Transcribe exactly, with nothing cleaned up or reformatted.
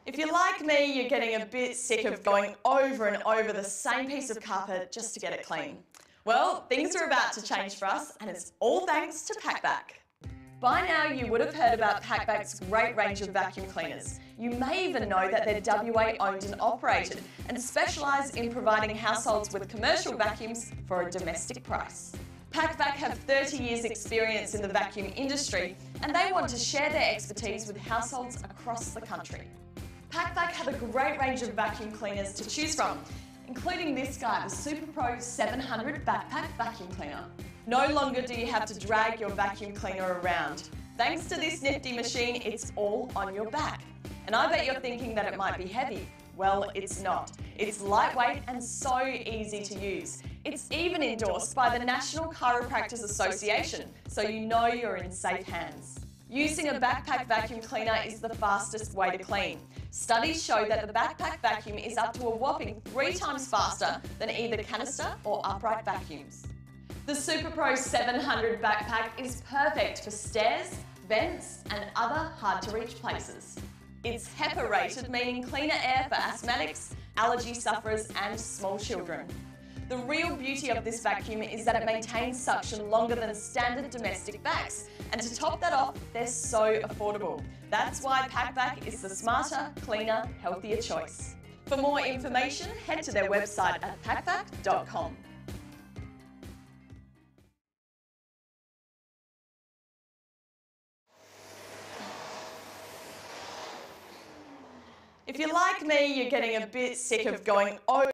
If you're like me, you're getting a bit sick of going over and over the same piece of carpet just to get it clean. Well, things are about to change for us, and it's all thanks to Pacvac. By now you would have heard about Pacvac's great range of vacuum cleaners. You may even know that they're W A owned and operated and specialise in providing households with commercial vacuums for a domestic price. Pacvac have thirty years experience in the vacuum industry, and they want to share their expertise with households across the country. Pacvac have a great range of vacuum cleaners to choose from, including this guy, the Super Pro seven hundred Backpack Vacuum Cleaner. No longer do you have to drag your vacuum cleaner around. Thanks to this nifty machine, it's all on your back. And I bet you're thinking that it might be heavy. Well, it's not. It's lightweight and so easy to use. It's even endorsed by the National Chiropractors Association, so you know you're in safe hands. Using a backpack vacuum cleaner is the fastest way to clean. Studies show that the backpack vacuum is up to a whopping three times faster than either canister or upright vacuums. The Super Pro seven hundred Backpack is perfect for stairs, vents and other hard-to-reach places. It's HEPA rated, meaning cleaner air for asthmatics, allergy sufferers and small children. The real beauty of this vacuum is that it maintains suction longer than standard domestic vacs, and to top that off, they're so affordable. That's why Pacvac is the smarter, cleaner, healthier choice. For more information, head to their website at pacvac dot com. If you're like me, you're getting a bit sick of going over